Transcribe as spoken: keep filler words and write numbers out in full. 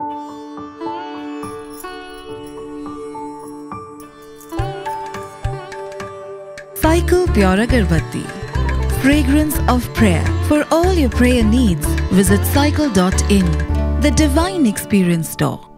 Cycle Pure Agarbatti, fragrance of prayer. For all your prayer needs, visit cycle dot in, the divine experience store.